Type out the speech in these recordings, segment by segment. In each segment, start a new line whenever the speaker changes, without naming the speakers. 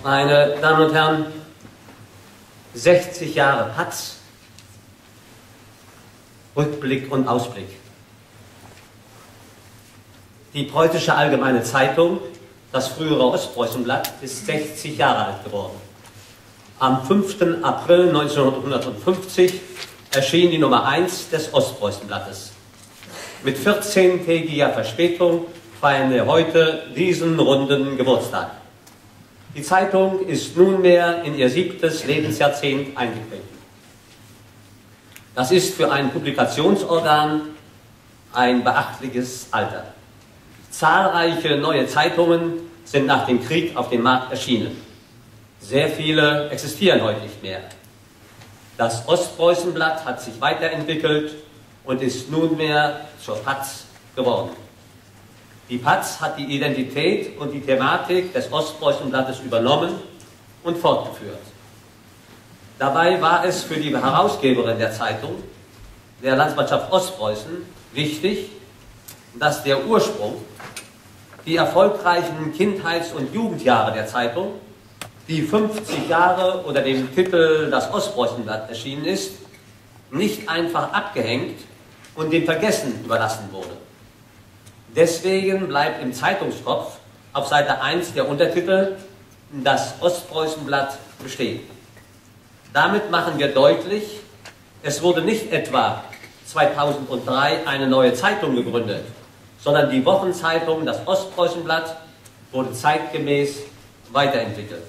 Meine Damen und Herren, 60 Jahre Patz, Rückblick und Ausblick. Die Preußische Allgemeine Zeitung, das frühere Ostpreußenblatt, ist 60 Jahre alt geworden. Am 5. April 1950 erschien die Nummer 1 des Ostpreußenblattes. Mit 14-tägiger Verspätung feiern wir heute diesen runden Geburtstag. Die Zeitung ist nunmehr in ihr 7. Lebensjahrzehnt eingetreten. Das ist für ein Publikationsorgan ein beachtliches Alter. Zahlreiche neue Zeitungen sind nach dem Krieg auf dem Markt erschienen. Sehr viele existieren heute nicht mehr. Das Ostpreußenblatt hat sich weiterentwickelt und ist nunmehr zur Patz geworden. Die Patz hat die Identität und die Thematik des Ostpreußenblattes übernommen und fortgeführt. Dabei war es für die Herausgeberin der Zeitung, der Landsmannschaft Ostpreußen, wichtig, dass der Ursprung, die erfolgreichen Kindheits- und Jugendjahre der Zeitung, die 50 Jahre unter dem Titel Das Ostpreußenblatt erschienen ist, nicht einfach abgehängt und dem Vergessen überlassen wurde. Deswegen bleibt im Zeitungskopf auf Seite 1 der Untertitel Das Ostpreußenblatt bestehen. Damit machen wir deutlich, es wurde nicht etwa 2003 eine neue Zeitung gegründet, sondern die Wochenzeitung Das Ostpreußenblatt wurde zeitgemäß weiterentwickelt.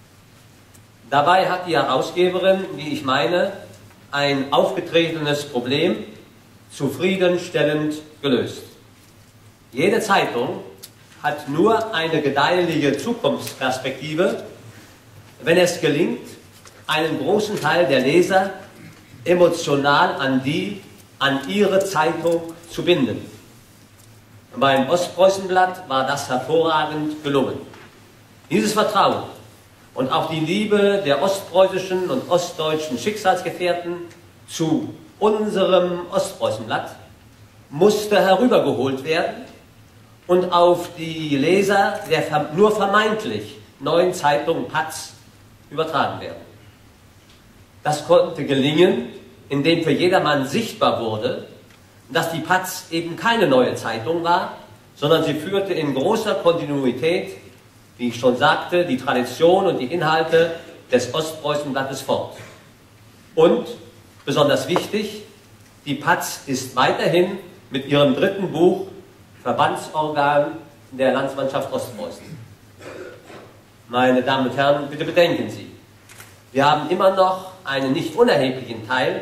Dabei hat die Herausgeberin, wie ich meine, ein aufgetretenes Problem zufriedenstellend gelöst. Jede Zeitung hat nur eine gedeihliche Zukunftsperspektive, wenn es gelingt, einen großen Teil der Leser emotional an ihre Zeitung zu binden. Beim Ostpreußenblatt war das hervorragend gelungen. Dieses Vertrauen und auch die Liebe der ostpreußischen und ostdeutschen Schicksalsgefährten zu unserem Ostpreußenblatt musste herübergeholt werden und auf die Leser der nur vermeintlich neuen Zeitung Patz übertragen werden. Das konnte gelingen, indem für jedermann sichtbar wurde, dass die Patz eben keine neue Zeitung war, sondern sie führte in großer Kontinuität, wie ich schon sagte, die Tradition und die Inhalte des Ostpreußenblattes fort. Und, besonders wichtig, die Patz ist weiterhin mit ihrem 3. Buch Verbandsorgan der Landsmannschaft Ostpreußen. Meine Damen und Herren, bitte bedenken Sie, wir haben immer noch eine nicht unerhebliche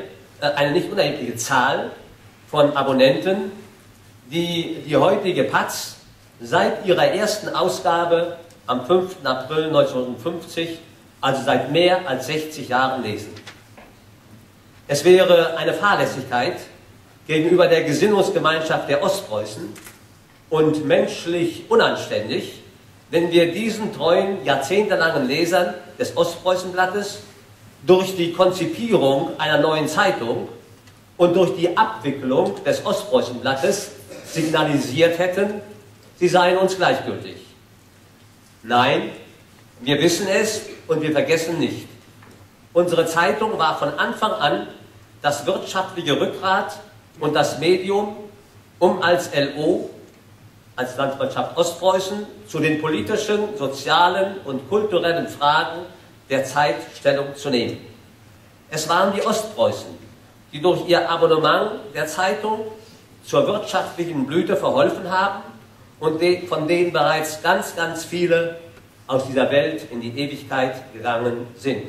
Zahl von Abonnenten, die die heutige Patz seit ihrer ersten Ausgabe am 5. April 1950, also seit mehr als 60 Jahren, lesen. Es wäre eine Fahrlässigkeit gegenüber der Gesinnungsgemeinschaft der Ostpreußen und menschlich unanständig, wenn wir diesen treuen, jahrzehntelangen Lesern des Ostpreußenblattes durch die Konzipierung einer neuen Zeitung und durch die Abwicklung des Ostpreußenblattes signalisiert hätten, sie seien uns gleichgültig. Nein, wir wissen es und wir vergessen nicht. Unsere Zeitung war von Anfang an das wirtschaftliche Rückgrat und das Medium, um als LO, als Landsmannschaft Ostpreußen, zu den politischen, sozialen und kulturellen Fragen der Zeit Stellung zu nehmen. Es waren die Ostpreußen, die durch ihr Abonnement der Zeitung zur wirtschaftlichen Blüte verholfen haben und von denen bereits ganz, ganz viele aus dieser Welt in die Ewigkeit gegangen sind.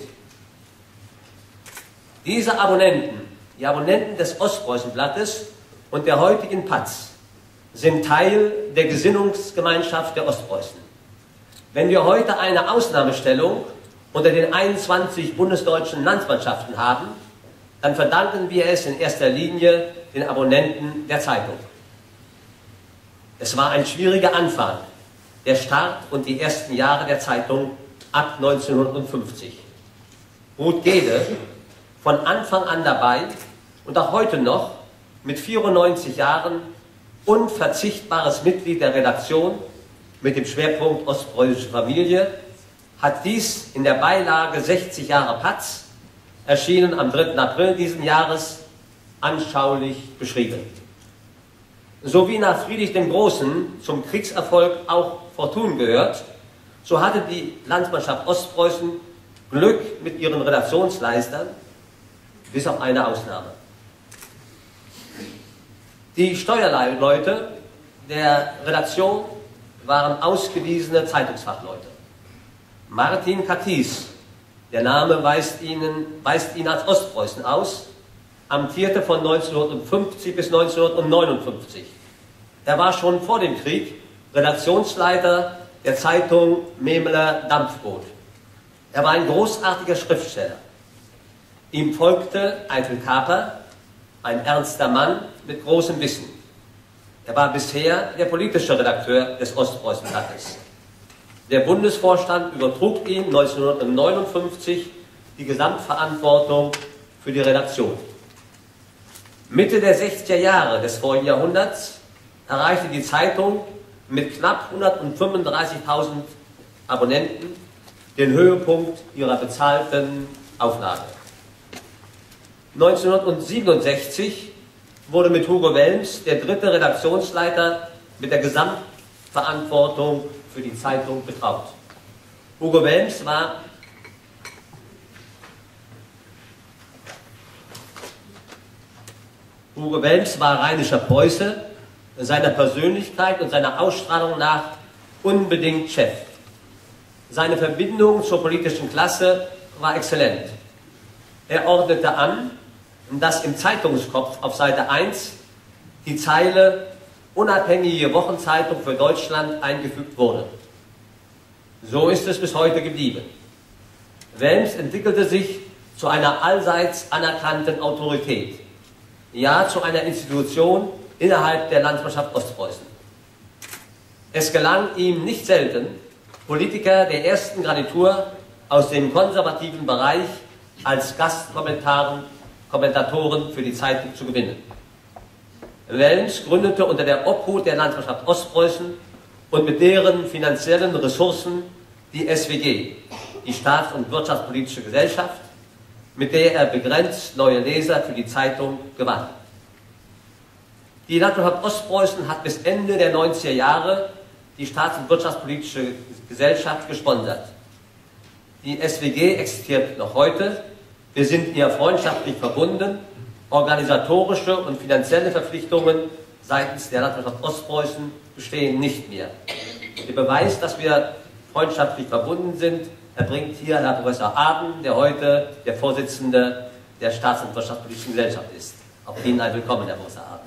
Diese Abonnenten, die Abonnenten des Ostpreußenblattes und der heutigen Patz, sind Teil der Gesinnungsgemeinschaft der Ostpreußen. Wenn wir heute eine Ausnahmestellung unter den 21 bundesdeutschen Landsmannschaften haben, dann verdanken wir es in erster Linie den Abonnenten der Zeitung. Es war ein schwieriger Anfang, der Start und die ersten Jahre der Zeitung ab 1950. Ruth Gede, von Anfang an dabei und auch heute noch mit 94 Jahren unverzichtbares Mitglied der Redaktion mit dem Schwerpunkt ostpreußische Familie, hat dies in der Beilage 60 Jahre Patz, erschienen am 3. April diesen Jahres, anschaulich beschrieben. So wie nach Friedrich dem Großen zum Kriegserfolg auch Fortun gehört, so hatte die Landsmannschaft Ostpreußen Glück mit ihren Relationsleistern, bis auf eine Ausnahme. Die Steuerleute der Redaktion waren ausgewiesene Zeitungsfachleute. Martin Katis, der Name weist ihn als Ostpreußen aus, amtierte von 1950 bis 1959. Er war schon vor dem Krieg Redaktionsleiter der Zeitung Memeler Dampfboot. Er war ein großartiger Schriftsteller. Ihm folgte Eitel Kaper, ein ernster Mann mit großem Wissen. Er war bisher der politische Redakteur des Ostpreußenblattes. Der Bundesvorstand übertrug ihm 1959 die Gesamtverantwortung für die Redaktion. Mitte der 60er Jahre des vorigen Jahrhunderts erreichte die Zeitung mit knapp 135.000 Abonnenten den Höhepunkt ihrer bezahlten Auflage. 1967 wurde mit Hugo Welms der dritte Redaktionsleiter mit der Gesamtverantwortung für die Zeitung betraut. Hugo Welms war rheinischer Preuße, seiner Persönlichkeit und seiner Ausstrahlung nach unbedingt Chef. Seine Verbindung zur politischen Klasse war exzellent. Er ordnete an, dass im Zeitungskopf auf Seite 1 die Zeile "Unabhängige Wochenzeitung für Deutschland" eingefügt wurde. So ist es bis heute geblieben. Welms entwickelte sich zu einer allseits anerkannten Autorität, ja zu einer Institution innerhalb der Landsmannschaft Ostpreußen. Es gelang ihm nicht selten, Politiker der ersten Garnitur aus dem konservativen Bereich als Gastkommentatoren für die Zeitung zu gewinnen. Welms gründete unter der Obhut der Landsmannschaft Ostpreußen und mit deren finanziellen Ressourcen die SWG, die Staats- und Wirtschaftspolitische Gesellschaft, mit der er begrenzt neue Leser für die Zeitung gewann. Die Landsmannschaft Ostpreußen hat bis Ende der 90er Jahre die Staats- und Wirtschaftspolitische Gesellschaft gesponsert. Die SWG existiert noch heute. Wir sind ihr freundschaftlich verbunden. Organisatorische und finanzielle Verpflichtungen seitens der Landsmannschaft Ostpreußen bestehen nicht mehr. Der Beweis, dass wir freundschaftlich verbunden sind, erbringt hier Herr Professor Aden, der heute der Vorsitzende der Staats- und Wirtschaftspolitischen Gesellschaft ist. Auch Ihnen ein Willkommen, Herr Professor Aden.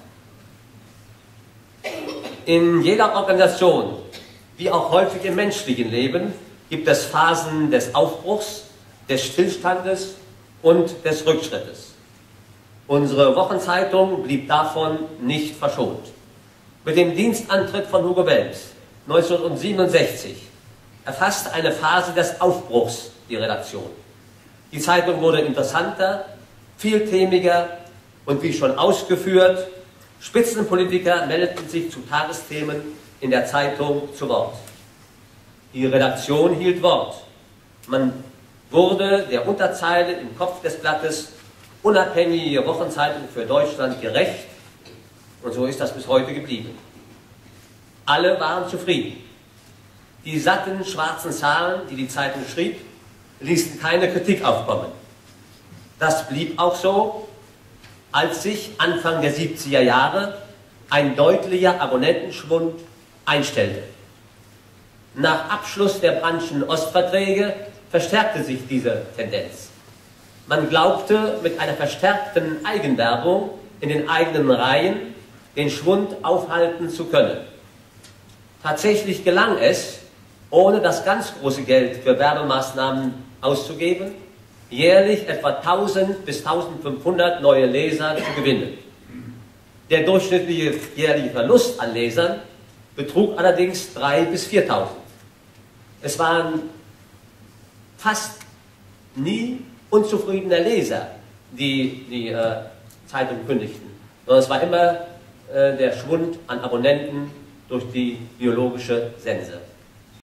In jeder Organisation, wie auch häufig im menschlichen Leben, gibt es Phasen des Aufbruchs, des Stillstandes und des Rückschrittes. Unsere Wochenzeitung blieb davon nicht verschont. Mit dem Dienstantritt von Hugo Welms 1967 erfasste eine Phase des Aufbruchs die Redaktion. Die Zeitung wurde interessanter, vielthemiger und wie schon ausgeführt, Spitzenpolitiker meldeten sich zu Tagesthemen in der Zeitung zu Wort. Die Redaktion hielt Wort. Man wurde der Unterzeile im Kopf des Blattes "Unabhängige Wochenzeitung für Deutschland" gerecht, und so ist das bis heute geblieben. Alle waren zufrieden. Die satten schwarzen Zahlen, die die Zeitung schrieb, ließen keine Kritik aufkommen. Das blieb auch so, als sich Anfang der 70er Jahre ein deutlicher Abonnentenschwund einstellte. Nach Abschluss der Branchen-Ostverträge verstärkte sich diese Tendenz. Man glaubte, mit einer verstärkten Eigenwerbung in den eigenen Reihen den Schwund aufhalten zu können. Tatsächlich gelang es, ohne das ganz große Geld für Werbemaßnahmen auszugeben, jährlich etwa 1000 bis 1500 neue Leser zu gewinnen. Der durchschnittliche jährliche Verlust an Lesern betrug allerdings 3.000 bis 4.000. Es waren fast nie unzufriedene Leser, die die Zeitung kündigten, sondern es war immer der Schwund an Abonnenten durch die biologische Sense.